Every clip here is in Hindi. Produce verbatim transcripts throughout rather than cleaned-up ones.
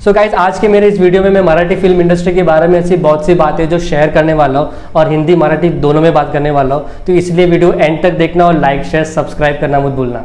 सो गाइज आज के मेरे इस वीडियो में मैं मराठी फिल्म इंडस्ट्री के बारे में ऐसी बहुत सी बातें जो शेयर करने वाला हूँ और हिंदी मराठी दोनों में बात करने वाला हूँ। तो इसलिए वीडियो एंड तक देखना और लाइक शेयर सब्सक्राइब करना मत भूलना।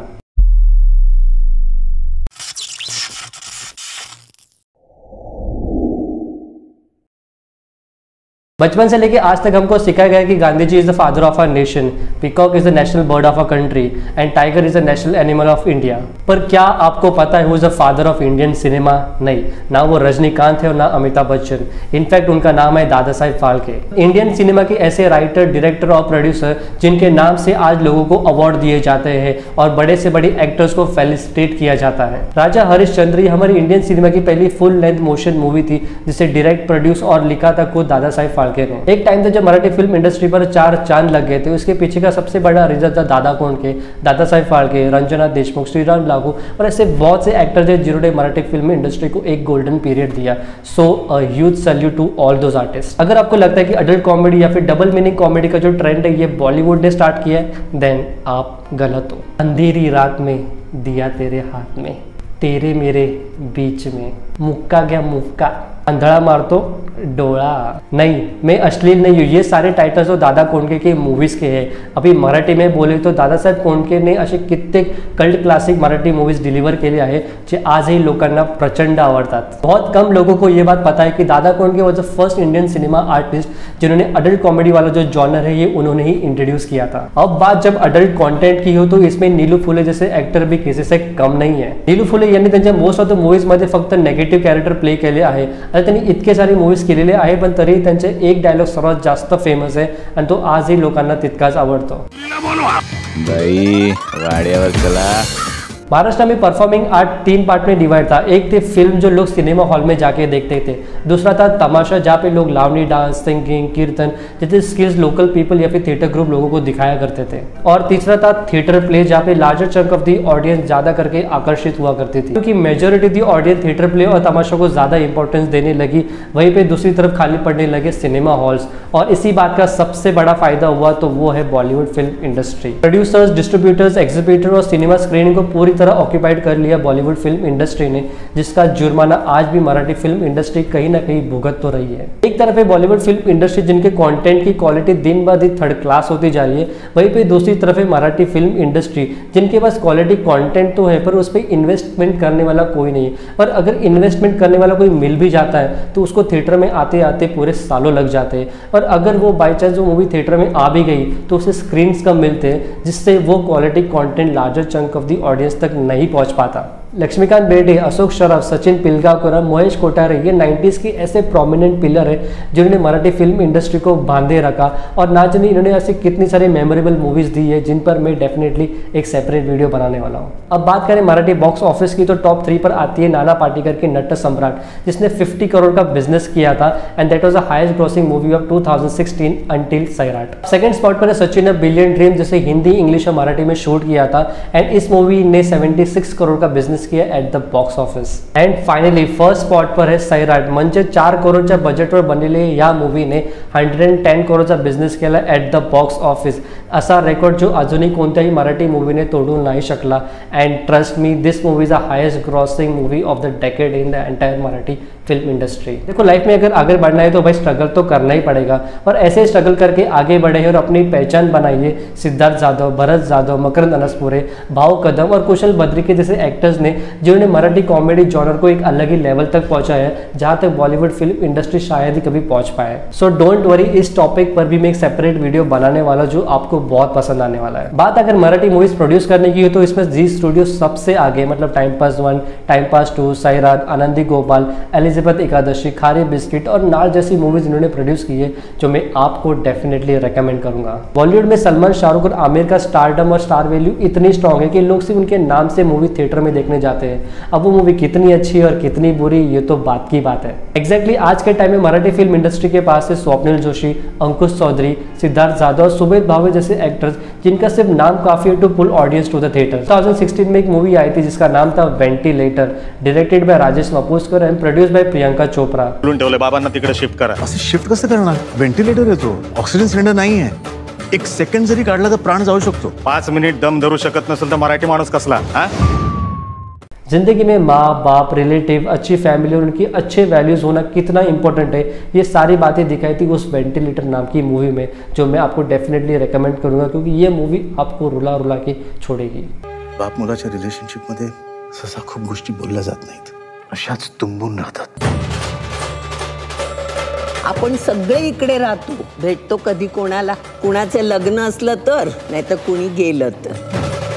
बचपन से लेके आज तक हमको सिखाया गया कि Gandhi ji is the father of our nation, peacock is the national bird of our country and tiger is the national animal of India. पर क्या आपको पता है who is the father of Indian cinema? नहीं, ना वो रजनीकांत है और ना अमिताभ बच्चन। इनफैक्ट उनका नाम है दादा साहेब फाल्के। इंडियन सिनेमा के ऐसे राइटर, डायरेक्टर और प्रोड्यूसर जिनके नाम से आज लोगों को अवार्ड दिए जाते हैं और बड़े से बड़े एक्टर्स को फेलिसिटेट किया जाता है। राजा हरिश्चंद्र हमारी इंडियन सिनेमा की पहली फुल लेंथ मोशन मूवी थी जिसे डायरेक्ट, प्रोड्यूस और लिखा था खुद दादा साहेब फाल्के। एक टाइम था जब मराठी फिल्म इंडस्ट्री पर चार चांद लग गए थे। उसके पीछे का सबसे बड़ा रीजन था दादा कोंडके, दादा साहेब फाल्के, रंजना देशमुख, श्रीराम लागू और ऐसे बहुत से एक्टर्स हैं जिन्होंने मराठी फिल्म इंडस्ट्री को एक गोल्डन पीरियड दिया। So a huge salute to all those artist. अगर आपको लगता है कि अडल्ट कॉमेडी या फिर डबल मीनिंग कॉमेडी का जो ट्रेंड है ये बॉलीवुड ने स्टार्ट किया है, देन आप गलत हो। अंधेरी रात में दिया तेरे हाथ में, तेरे मेरे बीच में, मुक्का गया मुक्का, अंधड़ा मार तो डोळा। नहीं, मैं अश्लील नहीं हूँ। ये सारे टाइटल्स तो दादा कोंडके के मूवीज के हैं। अभी मराठी में बोले तो दादासाहेब कोंडके ने असे कित्येक cult classic Marathi movies deliver केले आहे जे आजही लोकांना प्रचंड आवडतात। बहुत कम लोगों को ये बात पता है कि Dada Kondke was the first Indian cinema artist जिन्होंने अडल्ट कॉमेडी वाला जो जॉनर है ये उन्होंने ही इंट्रोड्यूस किया था। अब बात जब अडल्ट कॉन्टेंट की हो तो इसमें नीलू फुले जैसे एक्टर भी किसी से कम नहीं है। नीलू फुले यांनी त्यांच्या मोस्ट ऑफ द मूवीज मध्ये फक्त नेगेटिव्ह कॅरेक्टर प्ले केले आहे आणि त्यांनी इतके सारे मूवीज केलेले आहे, पण तरी त्यांचे एक डायलॉग सर्वात जास्त फेमस आहे आणि तो आजही लोकांना तितकाच आवडतो। महाराष्ट्र में परफॉर्मिंग आर्ट तीन पार्ट में डिवाइड था। एक थे फिल्म जो लोग सिनेमा हॉल में जाके देखते थे, दूसरा था तमाशा जहाँ पे लोग लावनी, डांस, सिंगिंग, कीर्तन जैसे स्किल्स लोकल पीपल या फिर थिएटर ग्रुप लोगों को दिखाया करते थे, और तीसरा था थिएटर प्ले जहाँ पे larger chunk of the audience ज्यादा करके आकर्षित हुआ करती थी। क्योंकि majority the audience theatre play और तमाशा को ज्यादा इंपॉर्टेंस देने लगी, वहीं पे दूसरी तरफ खाली पड़ने लगे सिनेमा हॉल्स। और इसी बात का सबसे बड़ा फायदा हुआ तो वो है Bollywood film industry. Producers, distributors, exhibitor और सिनेमा स्क्रीनिंग को पूरी तरह ऑक्यूपाइड कर लिया बॉलीवुड फिल्म इंडस्ट्री ने, जिसका जुर्माना आज भी मराठी फिल्म इंडस्ट्री कहीं ना कहीं भुगत तो रही है। एक तरफ है बॉलीवुड फिल्म इंडस्ट्री जिनके कंटेंट की क्वालिटी दिन ब दिन थर्ड क्लास होती जा रही है, वहीं पे दूसरी तरफ है मराठी फिल्म इंडस्ट्री जिनके पास क्वालिटी कंटेंट तो है पर उस पर इन्वेस्टमेंट करने वाला कोई नहीं है। और अगर इन्वेस्टमेंट करने वाला कोई मिल भी जाता है तो उसको थिएटर में आते आते पूरे सालों लग जाते हैं, और अगर वो बाई चांस वो मूवी थिएटर में आ भी गई तो उसे स्क्रीन कम मिलते हैं, जिससे वो quality content larger chunk of the audience तक नहीं पहुंच पाता। लक्ष्मीकांत बेर्डे, अशोक सराफ, सचिन पिलगावकर, महेश कोठारे ये नाइन्टीज़ के ऐसे प्रोमिनेंट पिलर है जिन्होंने मराठी फिल्म इंडस्ट्री को बांधे रखा, और ना जाने इन्होंने ऐसी कितनी सारी मेमोरेबल मूवीज दी है जिन पर मैं डेफिनेटली एक सेपरेट वीडियो बनाने वाला हूँ। अब बात करें मराठी बॉक्स ऑफिस की तो टॉप थ्री पर आती है नाना पाटेकर की नट सम्राट, जिसने फिफ्टी करोड़ का बिजनेस किया था and that was the highest grossing movie of two thousand sixteen until Sairat. Second spot पर है सचिन अ बिलियन ड्रीम, जिसे हिंदी, इंग्लिश और मराठी में शूट किया था एंड इस मूवी ने सेवेंटी सिक्स करोड़ का बिजनेस किया at the box office. And finally first spot पर है सैराट, म्हणजे चार करोडच्या बजेटवर बनलेले या मूवीने हंड्रेड टेन करोडचा बिझनेस केला ॲट द बॉक्स ऑफिस। असा रेकॉर्ड जो अजूनही कोणत्याही मराठी मूवीने तोडून नाही शकला। And trust me, this movie is a highest grossing movie of the decade in the entire Marathi film industry. देखो लाइफ में अगर आगे बढ़ना है तो भाई स्ट्रगल तो करना ही पड़ेगा, और ऐसे स्ट्रगल करके आगे बढ़े और अपनी पहचान बनाइए। सिद्धार्थ जाधव, भरत जाधव, मकरंद अनसपुरे, भाव कदम और कुशल बद्री के जैसे एक्टर्स ने जिन्होंने मराठी कॉमेडी जॉनर को एक अलग ही लेवल तक पहुंचाया है जहां तक बॉलीवुड फिल्म इंडस्ट्री शायद ही कभी पहुंच पाए। सो डोंट वरी, इस टॉपिक पर भी मैं एक सेपरेट वीडियो बनाने वाला जो आपको बहुत पसंद आने वाला है। बात अगर मराठी मूवीज प्रोड्यूस करने की हो तो इसमें जी स्टूडियो सबसे आगे, मतलब time pass one, time pass two, Sairat, Anandi Gopal, Elizabeth Ekadashi, Khari biscuit और नाल जैसी मूवीज इन्होंने प्रोड्यूस की है जो मैं आपको डेफिनेटली रेकमेंड करूंगा। बॉलीवुड में सलमान, शाहरुख और आमिर का स्टारडम और स्टार वैल्यू इतनी स्ट्रॉन्ग है कि लोग सिर्फ उनके नाम से मूवी थिएटर में देखने जाते हैं। अब वो मूवी कितनी अच्छी है और कितनी बुरी, ये तो बात की बात है। एग्जैक्टली exactly आज के टाइम में मराठी फिल्म इंडस्ट्री के पास है स्वप्निल जोशी, अंकुश चौधरी, सिद्धार्थ जाधव और सुबेद भावे जैसे एक्टर्स जिनका सिर्फ नाम काफी है to pull audience to the theatre. Two thousand sixteen में एक मूवी आई थी जिसका नाम था ventilator, directed by Rajesh Mapuskar and produced by Priyanka Chopra. बाबांना तिकडे शिफ्ट करा। असं शिफ्ट कसं करणार? व्हेंटिलेटर येतो, ऑक्सिजन सिलेंडर नाही आहे, एक सेकंड जरी काढला तर प्राण जाऊ शकतो। पाच मिनिट दम धरू शकत नसेल तर मराठी माणूस कसला? हा ज़िंदगी में माँ बाप, रिलेटिव, अच्छी फैमिली और उनकी अच्छे वैल्यूज़ होना कितना इंपॉर्टेंट है, ये सारी बातें दिखाई थी उस वेंटिलेटर नाम की मूवी में, जो मैं आपको डेफिनेटली रेकमेंड करूँगा क्योंकि ये मूवी आपको रुला रुला के छोड़ेगी। बाप मुलाच्या रिलेशनशिपमध्ये सहसा खूप गोष्टी बोलल्या जात नाहीत, अशाच तुंबून राहतात। आपण सगळे इकडे राहतो, भेटतो कधी कोणाला, कुणाचे लग्न असलं तर, नाहीतर कुणी गेलं तर।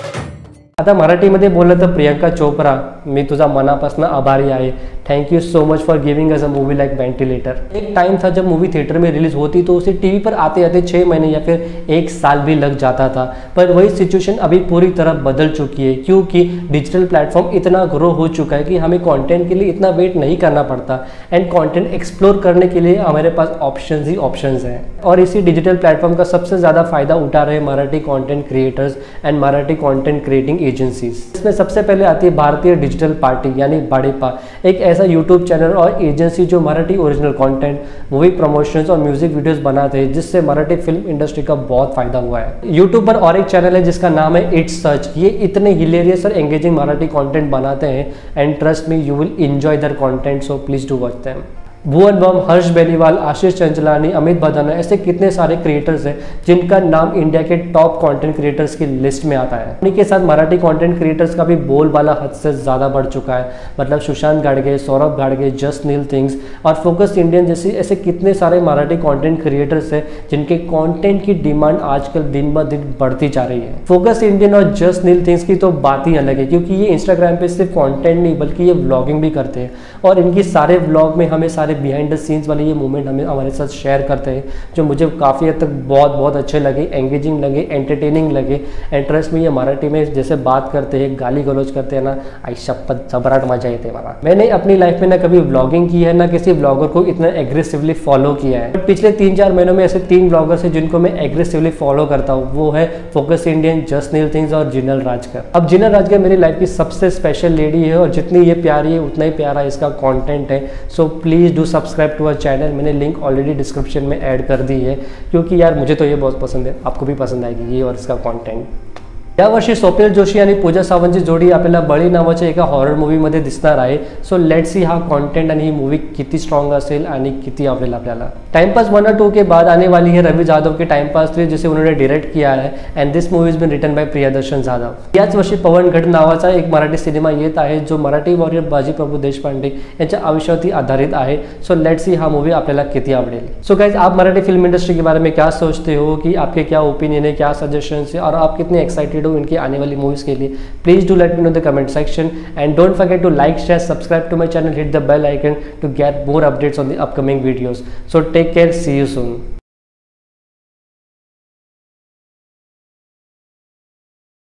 आता मराठीमध्ये बोललं तर प्रियंका चोप्रा, मी तुझा मनापासून आभारी आहे। Thank you so much for giving us a movie like ventilator. एक टाइम था जब मूवी थिएटर में रिलीज होती तो उसे टीवी पर आते आते छः महीने या फिर एक साल भी लग जाता था, पर वही सिचुएशन अभी पूरी तरह बदल चुकी है क्योंकि डिजिटल प्लेटफॉर्म इतना ग्रो हो चुका है कि हमें कंटेंट के लिए इतना वेट नहीं करना पड़ता एंड कंटेंट एक्सप्लोर करने के लिए हमारे पास ऑप्शंस ही ऑप्शंस हैं। और इसी डिजिटल प्लेटफॉर्म का सबसे ज़्यादा फायदा उठा रहे Marathi content creators and Marathi content creating agencies. इसमें सबसे पहले आती है भारतीय डिजिटल पार्टी यानी बड़ेपा, एक ऐसा यूट्यूब चैनल और एजेंसी जो Marathi original content, movie promotions और म्यूजिक वीडियोस बनाते हैं, जिससे मराठी फिल्म इंडस्ट्री का बहुत फायदा हुआ है। यूट्यूब पर और एक चैनल है जिसका नाम है इट्स सच। ये इतने हिलेरियस और एंगेजिंग मराठी कंटेंट बनाते हैं and trust me you will enjoy their content, so please do watch them. Bhuvan Bam, Harsh Beniwal, Ashish Chanchlani, Amit Bhadana, ऐसे कितने सारे क्रिएटर्स हैं जिनका नाम इंडिया के टॉप कंटेंट क्रिएटर्स की लिस्ट में आता है। उन्हीं के साथ मराठी कंटेंट क्रिएटर्स का भी बोलबाला हद से ज़्यादा बढ़ चुका है। मतलब सुशांत गाडगे, सौरभ गाडगे, जस्ट नील थिंग्स और फोकस इंडियन जैसे ऐसे कितने सारे मराठी कंटेंट क्रिएटर्स हैं जिनके कंटेंट की डिमांड आजकल दिन ब दिन बढ़ती जा रही है। फोकस इंडियन और जस्ट नील थिंग्स की तो बात ही अलग है क्योंकि ये इंस्टाग्राम पे सिर्फ कंटेंट नहीं बल्कि ये व्लॉगिंग भी करते हैं और इनकी सारे व्लॉग में हमें सारे बिहाइंड द सीन्स वाले ये मोमेंट हमें हमारे साथ शेयर करते हैं जो मुझे काफ़ी हद तक बहुत बहुत अच्छे लगे, एंगेजिंग लगे, एंटरटेनिंग लगे। इंटरेस्ट में ये मराठी में जैसे बात करते हैं, गाली गलौज करते हैं ना, आई शपथ जबराट मजा आते मला। मैंने अपनी लाइफ में ना कभी व्लॉगिंग की है ना किसी व्लॉगर को इतना एग्रेसिवली फॉलो किया है, बट पिछले तीन चार महीनों में ऐसे तीन व्लॉगर्स हैं जिनको मैं एग्रेसिवली फॉलो करता हूँ। वो है focus Indian, just Neel things और जिनल राजकर। अब जिनल राजकर मेरी लाइफ की सबसे स्पेशल लेडी है और जितनी ये प्यारी है उतना ही प्यारा इसका कॉन्टेंट है। So please do subscribe to our channel. मैंने लिंक ऑलरेडी डिस्क्रिप्शन में ऐड कर दी है क्योंकि यार मुझे तो ये बहुत पसंद है, आपको भी पसंद आएगी ये और इसका कंटेंट। यावर्षी स्वप्नील जोशी आणि पूजा सावंतची जोडी आपल्याला बळी नावाच्या एका हॉरर मूवीमध्ये दिसणार आहे। सो लेट्स सी हा कंटेंट आणि ही मूवी किती स्ट्रॉन्ग असेल आणि किती आवडेल आपल्याला। टाइमपास वन और टू के बाद आने वाली है रवि जाधव के टाइमपास थ्री, जिसे उन्होंने डायरेक्ट किया है and this movie is been written by Priyadarshan Jadhav. याच वर्षी पवन गड नावाचा एक मराठी सिनेमा येत आहे जो मराठी वॉरियर बाजी प्रभू देशपांडे यांच्या आयुष्यावरती आधारित आहे। सो लेट्स सी हा मूवी आपल्याला किती आवडेल। सो गाइज, आप मराठी फिल्म इंडस्ट्री के बारे में क्या सोचते हो, कि आपके क्या ओपिनियन है, क्या सजेशन है और आप कितने एक्साइटेड इनकी आने वाली मूवीज के लिए, please do let me know the comment section and don't forget to like, share, subscribe to my channel, hit the bell icon to get more updates on the upcoming videos. So take care, see you soon.